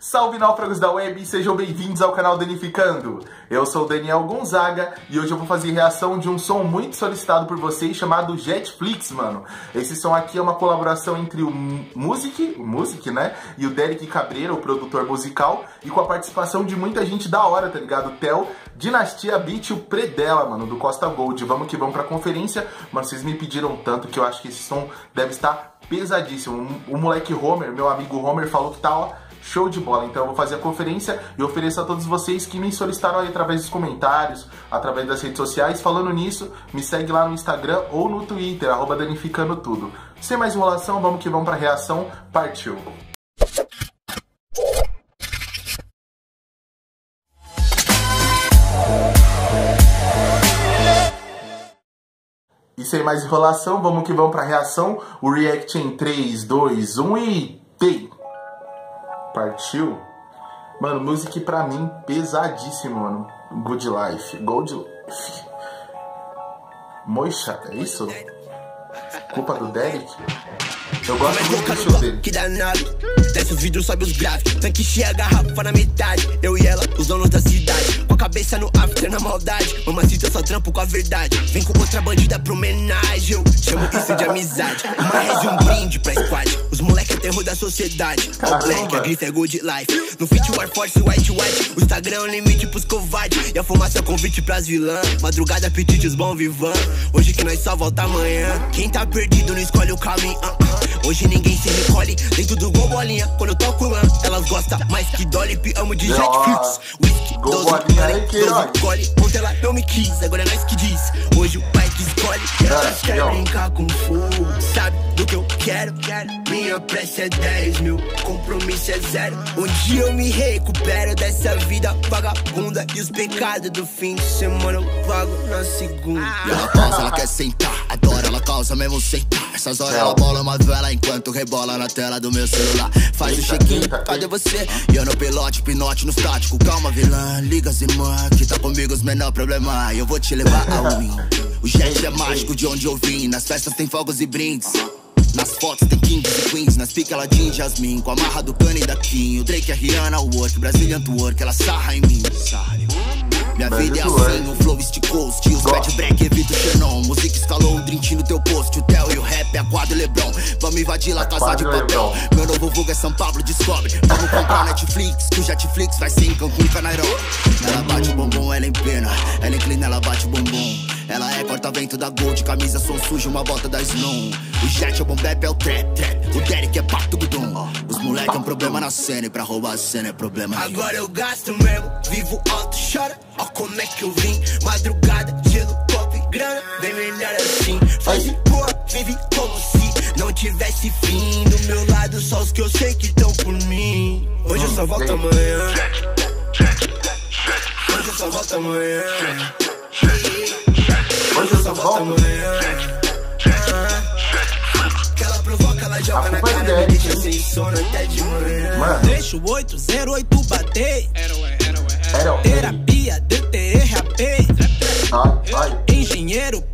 Salve náufragos da web, sejam bem-vindos ao canal Danificando. Eu sou o Daniel Gonzaga e hoje eu vou fazer reação de um som muito solicitado por vocês chamado Jetflix, mano. Esse som aqui é uma colaboração entre o Music, né? E o Derek Cabreira, o produtor musical, e com a participação de muita gente da hora, tá ligado? Theo, Dinastia Beat e o Predella, mano, do Costa Gold. Vamos que vamos pra conferência. Mano, vocês me pediram tanto que eu acho que esse som deve estar pesadíssimo. O moleque Homer, meu amigo Homer, falou que tá, ó, show de bola. Então eu vou fazer a conferência e ofereço a todos vocês que me solicitaram aí através dos comentários, através das redes sociais. Falando nisso, me segue lá no Instagram ou no Twitter, @danificandotudo. Sem mais enrolação, vamos que vamos pra reação. Partiu! E sem mais enrolação, vamos que vamos pra reação. O react em 3, 2, 1 e... tem! Partiu? Mano, música pra mim pesadíssimo, mano. Good Life. Moixa, é isso? Culpa do Derek? Eu gosto muito do show dele. Que danado, desce o vidro, sobe os graves. Tanque cheia, garrafa na metade. Eu e ela, os donos da cidade. Com a cabeça no after, na maldade. Mamacita, eu só trampo com a verdade. Vem com outra bandida pra homenagem. Eu chamo isso de amizade. Uma reza e um brinde pra squad. Os moleque é terror da sociedade. All black, a grife é Good Life. No fit, War Force, white. O Instagram é um limite pros covardes. E a fumaça é convite pras vilã. Madrugada, apetites, bom vivan. Hoje que nós só volta amanhã. Quem tá perdido não escolhe o caminho. Hoje ninguém se recolhe dentro do gol bolinha. Quando eu toco lã, elas gostam mais que Dolly. Amo de Jetflix, whisky, 12 gole. Ontem ela não me quis, agora é nós que diz. Hoje o pai que escolhe. Elas querem brincar com fogo. Sabe do que eu quero? Minha pressa é 10 mil, compromisso é zero. Um dia eu me recupero dessa vida vagabunda. E os pecados do fim de semana eu pago na segunda. E ela pausa, ela quer sentar. Adora, ela causa mesmo sentar. Essas horas ela bola uma vela enquanto rebola na tela do meu celular. Faz o check-in, cadê você? E eu no pilote, pinote no estático. Calma, vilã, liga as irmãs, que tá comigo os menor problema. Eu vou te levar ao win. O jet é mágico de onde eu vim. Nas festas tem fogos e brindes. Nas fotos tem kings e queens. Nas pica ela jean Jasmine. Com a marra do Kanye e da Kim. O Drake é Rihanna, o work, Brazilian Twerk. Ela sarra em mim. Minha vida é assim, o flow East Coast. Os bad break, evita o Xenon. Música escalou, o drink no teu post. O Theo e o rap é Aquado e Lebron. Vamos invadir lá, casa de papel. Meu novo vulgo é São Pablo, descobre. Vamos comprar Netflix, que o Jetflix vai ser em Cancún, Canairó. Ela bate o bumbum, ela empena. Ela inclina, ela bate o bumbum. Ela é corta-vento da Gold, camisa som sujo, uma bota da Sloan. O Jet é o bombep, é o trap. O Derek é pato gudum. Os moleque é um problema na cena e pra roubar a cena é problema. Agora eu gasto mesmo, vivo alto, chora. Ó como é que eu vim, madrugada, gelo, copo e grana. Bem melhor assim, faz de boa, vive como se não tivesse fim. Do meu lado só os que eu sei que estão por mim. Hoje eu só volto amanhã. Hoje eu só volto amanhã. Hoje eu só volto amanhã. Que ela provoca, ela joga na cara, me deixa sem sono até de manhã. Deixa o 808 bater. Terapia, DTR, AP. Engenheiro